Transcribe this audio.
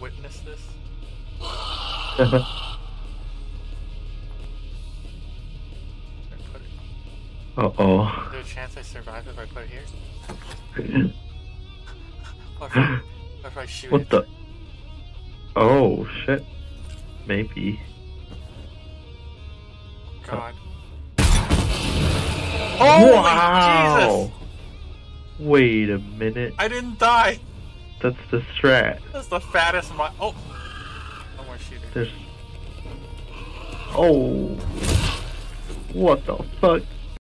witness this? Uh-oh. Is there a chance I survive if I put it here? What if I shoot What it? the? Oh, shit. Maybe. God. Holy Wow! Jesus! Wait a minute. I didn't die! That's the strat. That's the fattest oh! No more shooting. There's... Oh! What the fuck?